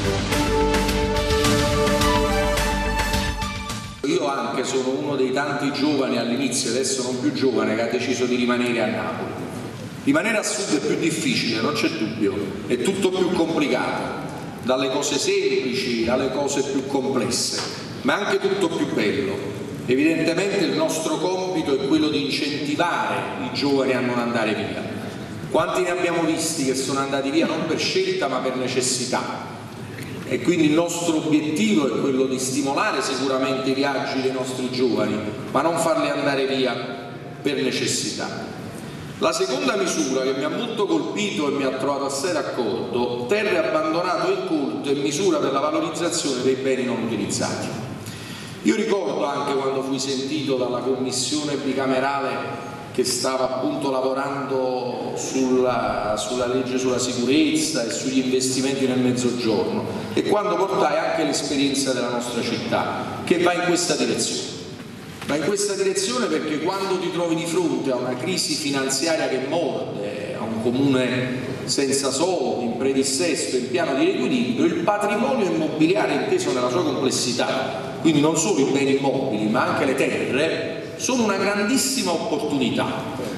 Io anche sono uno dei tanti giovani all'inizio, adesso non più giovane, che ha deciso di rimanere a Napoli. Rimanere a sud è più difficile, non c'è dubbio, è tutto più complicato, dalle cose semplici alle cose più complesse, ma è anche tutto più bello. Evidentemente il nostro compito è quello di incentivare i giovani a non andare via. Quanti ne abbiamo visti che sono andati via non per scelta ma per necessità? E quindi il nostro obiettivo è quello di stimolare sicuramente i viaggi dei nostri giovani, ma non farli andare via per necessità. La seconda misura che mi ha molto colpito e mi ha trovato assai d'accordo: terre abbandonate o incolte, misura per la valorizzazione dei beni non utilizzati. Io ricordo anche quando fui sentito dalla commissione bicamerale che stava appunto lavorando sulla legge sulla sicurezza e sugli investimenti nel Mezzogiorno, e quando portai anche l'esperienza della nostra città, che va in questa direzione. Va in questa direzione perché quando ti trovi di fronte a una crisi finanziaria che morde, a un comune senza soldi, in predissesto, in piano di riequilibrio, il patrimonio immobiliare inteso nella sua complessità, quindi non solo i beni immobili ma anche le terre, sono una grandissima opportunità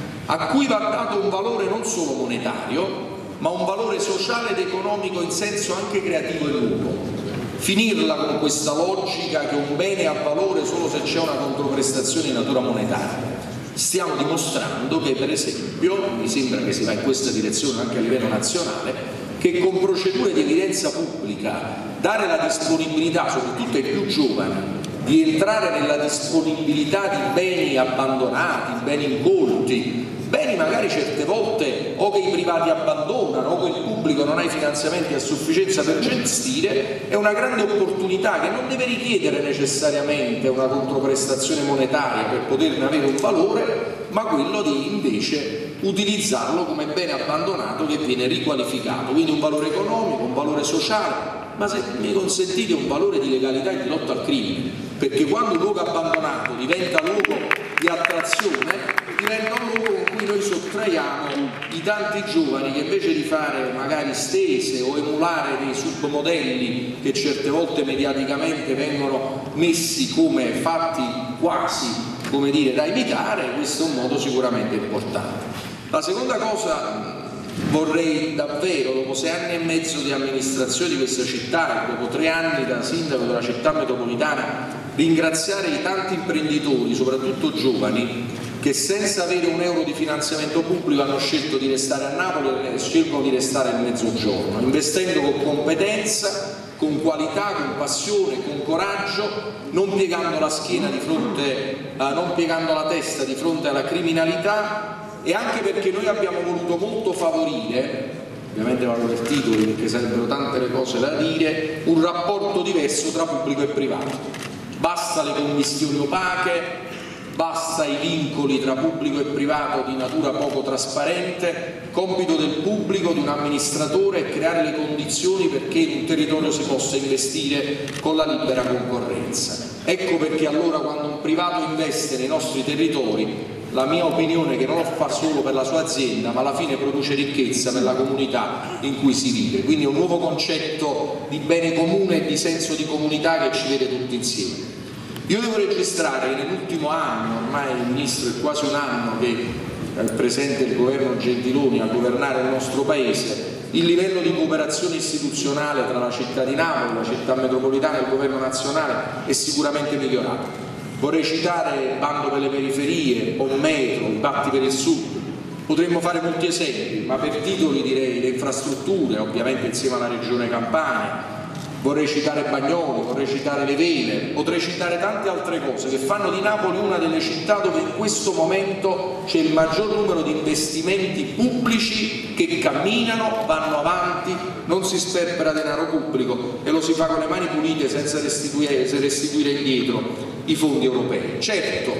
a cui va dato un valore non solo monetario ma un valore sociale ed economico in senso anche creativo e nuovo. Finirla con questa logica che un bene ha valore solo se c'è una controprestazione di natura monetaria. Stiamo dimostrando che, per esempio, mi sembra che si va in questa direzione anche a livello nazionale, che con procedure di evidenza pubblica dare la disponibilità, soprattutto ai più giovani, di entrare nella disponibilità di beni abbandonati, beni incolti, beni magari certe volte o che i privati abbandonano o che il pubblico non ha i finanziamenti a sufficienza per gestire, è una grande opportunità che non deve richiedere necessariamente una controprestazione monetaria per poterne avere un valore, ma quello di invece utilizzarlo come bene abbandonato che viene riqualificato, quindi un valore economico, un valore sociale, ma se mi consentite un valore di legalità e di lotta al crimine, perché quando un luogo abbandonato diventa luogo di attrazione, diventa un luogo con cui noi sottraiamo i tanti giovani che invece di fare magari stese o emulare dei submodelli che certe volte mediaticamente vengono messi come fatti quasi, come dire, da imitare, questo è un modo sicuramente importante. La seconda cosa, vorrei davvero, dopo 6 anni e mezzo di amministrazione di questa città e dopo 3 anni da sindaco della città metropolitana, ringraziare i tanti imprenditori, soprattutto giovani, che senza avere un euro di finanziamento pubblico hanno scelto di restare a Napoli e scelgono di restare nel Mezzogiorno, investendo con competenza, con qualità, con passione, con coraggio, non piegando la schiena di fronte, non piegando la testa di fronte alla criminalità, e anche perché noi abbiamo voluto molto favorire, ovviamente vado per titoli perché sarebbero tante le cose da dire, un rapporto diverso tra pubblico e privato. Basta le commistioni opache, basta i vincoli tra pubblico e privato di natura poco trasparente. Compito del pubblico, di un amministratore, è creare le condizioni perché in un territorio si possa investire con la libera concorrenza. Ecco perché allora quando un privato investe nei nostri territori, la mia opinione è che non lo fa solo per la sua azienda, ma alla fine produce ricchezza per la comunità in cui si vive. Quindi è un nuovo concetto di bene comune e di senso di comunità che ci vede tutti insieme. Io devo registrare che nell'ultimo anno, ormai il Ministro è quasi un anno che è presente il governo Gentiloni a governare il nostro Paese, il livello di cooperazione istituzionale tra la città di Napoli, la città metropolitana e il governo nazionale è sicuramente migliorato. Vorrei citare il bando per le periferie, o metro, i patti per il sud. Potremmo fare molti esempi, ma per titoli direi le infrastrutture, ovviamente insieme alla Regione Campania. Vorrei citare Bagnoli, vorrei citare le Vele, potrei citare tante altre cose che fanno di Napoli una delle città dove in questo momento c'è il maggior numero di investimenti pubblici che camminano, vanno avanti, non si sperpera denaro pubblico e lo si fa con le mani pulite senza restituire indietro i fondi europei. Certo,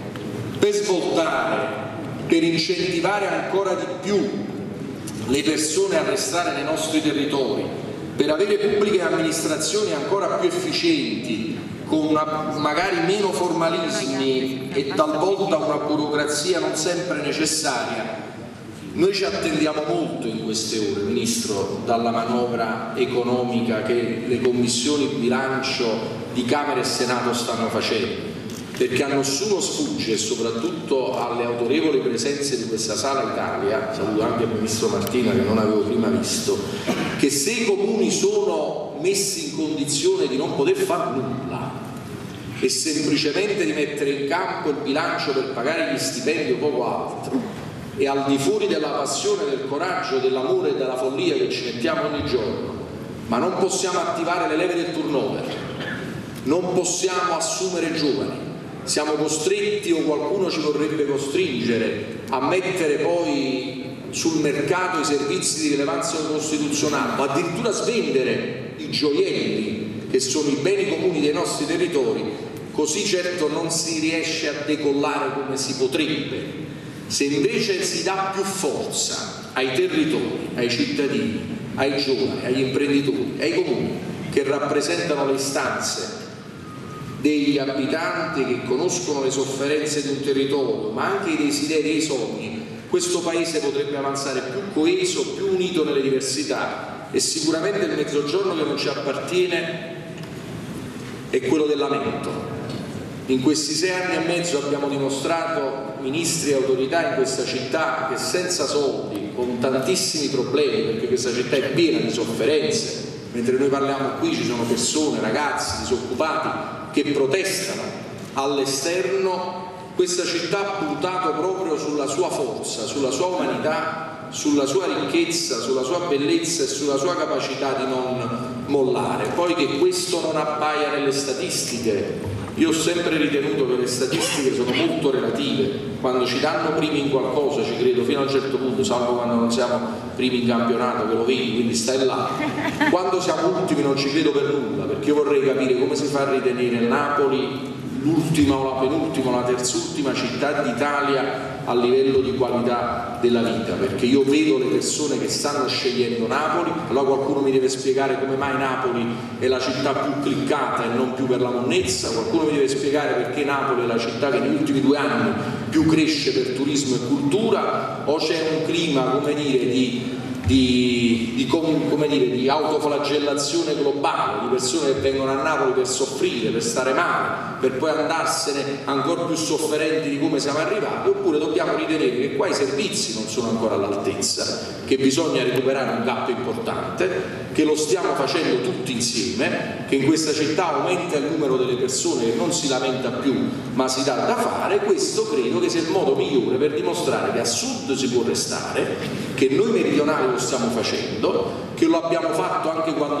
per svoltare, per incentivare ancora di più le persone a restare nei nostri territori, per avere pubbliche amministrazioni ancora più efficienti, con magari meno formalismi e talvolta una burocrazia non sempre necessaria, Noi ci attendiamo molto in queste ore, Ministro, dalla manovra economica che le commissioni bilancio di Camera e Senato stanno facendo, perché a nessuno sfugge, e soprattutto alle autorevoli presenze di questa Sala Italia, saluto anche il Ministro Martina che non avevo prima visto, che se i comuni sono messi in condizione di non poter fare nulla e semplicemente di mettere in campo il bilancio per pagare gli stipendi o poco altro, e al di fuori della passione, del coraggio, dell'amore e della follia che ci mettiamo ogni giorno, ma non possiamo attivare le leve del turnover, non possiamo assumere giovani, siamo costretti, o qualcuno ci vorrebbe costringere, a mettere poi sul mercato i servizi di rilevanza costituzionale, o addirittura svendere i gioielli che sono i beni comuni dei nostri territori, così certo non si riesce a decollare come si potrebbe. Se invece si dà più forza ai territori, ai cittadini, ai giovani, agli imprenditori, ai comuni che rappresentano le istanze degli abitanti, che conoscono le sofferenze di un territorio, ma anche i desideri e i sogni, questo Paese potrebbe avanzare più coeso, più unito nelle diversità, e sicuramente il Mezzogiorno che non ci appartiene è quello del lamento. In questi 6 anni e mezzo abbiamo dimostrato, ministri e autorità in questa città, che senza soldi, con tantissimi problemi, perché questa città è piena di sofferenze, mentre noi parliamo qui ci sono persone, ragazzi, disoccupati che protestano all'esterno, questa città ha puntato proprio sulla sua forza, sulla sua umanità, sulla sua ricchezza, sulla sua bellezza e sulla sua capacità di non mollare. Poi che questo non appaia nelle statistiche, io ho sempre ritenuto che le statistiche sono molto relative, quando ci danno primi in qualcosa ci credo fino a un certo punto, salvo quando non siamo primi in campionato, che lo vedi, quindi stai là. Quando siamo ultimi non ci credo per nulla, perché io vorrei capire come si fa a ritenere Napoli l'ultima o la penultima o la terzultima città d'Italia a livello di qualità della vita, perché io vedo le persone che stanno scegliendo Napoli. Allora qualcuno mi deve spiegare come mai Napoli è la città più cliccata e non più per la monnezza, qualcuno mi deve spiegare perché Napoli è la città che negli ultimi 2 anni più cresce per turismo e cultura, o c'è un clima, come dire, di autoflagellazione globale, di persone che vengono a Napoli per soffrire, per stare male, per poi andarsene ancora più sofferenti di come siamo arrivati, oppure dobbiamo ritenere che qua i servizi non sono ancora all'altezza, che bisogna recuperare un gap importante, che lo stiamo facendo tutti insieme, che in questa città aumenta il numero delle persone che non si lamenta più ma si dà da fare. Questo credo che sia il modo migliore per dimostrare che a sud si può restare, che noi meridionali lo stiamo facendo, che lo abbiamo fatto anche quando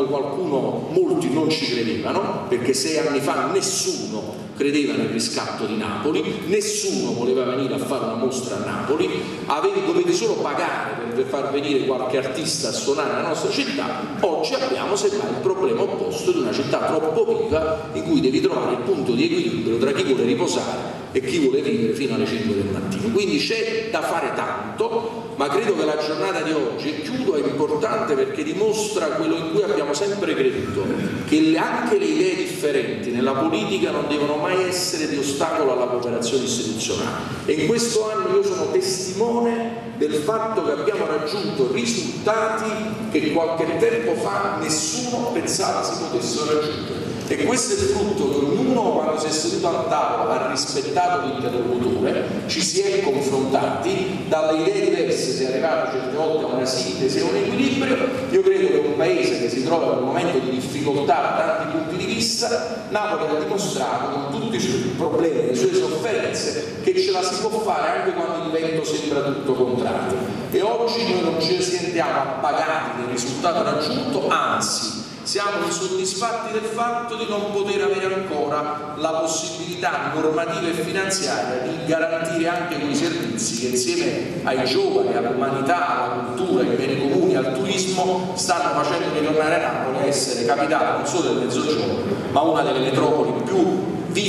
molti non ci credevano, perché 6 anni fa nessuno credeva nel riscatto di Napoli, nessuno voleva venire a fare una mostra a Napoli, dovete solo pagare per far venire qualche artista a suonare nella nostra città. Oggi abbiamo semmai il problema opposto di una città troppo viva, in cui devi trovare il punto di equilibrio tra chi vuole riposare e chi vuole vivere fino alle 5 del mattino. Quindi c'è da fare tanto, ma credo che la giornata di oggi, e chiudo, è importante perché dimostra quello in cui abbiamo sempre creduto, che anche le idee differenti nella politica non devono mai essere di ostacolo alla cooperazione istituzionale, e in questo anno io sono testimone del fatto che abbiamo raggiunto risultati che qualche tempo fa nessuno pensava si potessero raggiungere. E questo è il frutto che ognuno, quando si è seduto al tavolo, ha rispettato l'interlocutore, ci si è confrontati, dalle idee diverse si è arrivato certe volte a una sintesi e un equilibrio. Io credo che un paese che si trova in un momento di difficoltà da tanti punti di vista, Napoli ha dimostrato con tutti i suoi problemi, le sue sofferenze, che ce la si può fare anche quando il vento sembra tutto contrario. E oggi noi non ci sentiamo appagati del risultato raggiunto, anzi siamo insoddisfatti del fatto di non poter avere ancora la possibilità normativa e finanziaria di garantire anche quei servizi che insieme ai giovani, all'umanità, alla cultura, ai beni comuni, al turismo stanno facendo ritornare Napoli a essere capitale non solo del Mezzogiorno, ma una delle metropoli più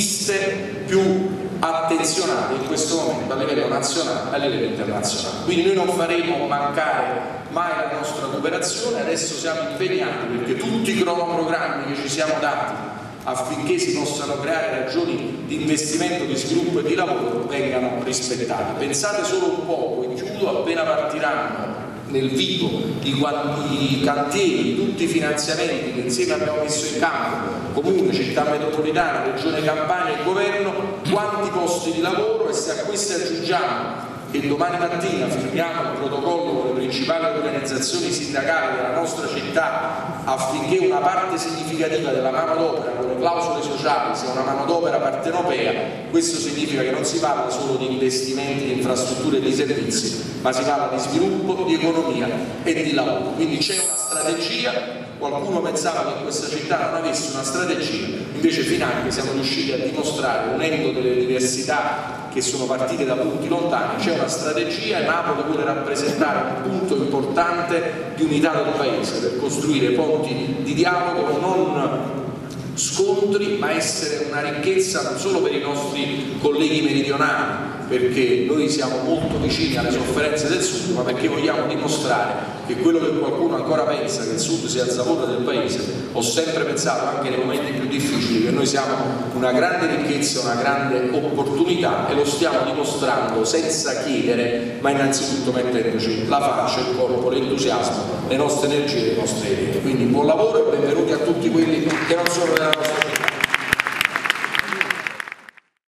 viste, più attenzionate in questo momento a livello nazionale e a livello internazionale. Quindi noi non faremo mancare mai la nostra cooperazione. Adesso siamo impegnati perché tutti i cronoprogrammi che ci siamo dati affinché si possano creare ragioni di investimento, di sviluppo e di lavoro vengano rispettate. Pensate solo un poco, e chiudo, appena partiranno nel vivo i cantieri, tutti i finanziamenti che insieme abbiamo messo in campo, Comune, Città Metropolitana, Regione Campania e Governo, quanti posti di lavoro, e se a questi aggiungiamo che domani mattina firmiamo il protocollo con le principali organizzazioni sindacali della nostra città affinché una parte significativa della manodopera con le clausole sociali sia una manodopera partenopea, questo significa che non si parla solo di investimenti, di infrastrutture e di servizi, ma si parla di sviluppo, di economia e di lavoro. Quindi c'è una strategia. Qualcuno pensava che questa città non avesse una strategia, invece finanche siamo riusciti a dimostrare, unendo delle diversità che sono partite da punti lontani, c'è una strategia. Napoli vuole rappresentare un punto importante di unità del Paese per costruire ponti di dialogo, non scontri, ma essere una ricchezza non solo per i nostri colleghi meridionali, perché noi siamo molto vicini alle sofferenze del Sud, ma perché vogliamo dimostrare che quello che qualcuno ancora pensa, che il Sud sia il sapore del Paese, ho sempre pensato anche nei momenti più difficili che noi siamo una grande ricchezza, una grande opportunità, e lo stiamo dimostrando senza chiedere, ma innanzitutto mettendoci la faccia, il corpo, l'entusiasmo, le nostre energie, le nostre idee. Quindi buon lavoro e benvenuti a tutti quelli che non sono della nostra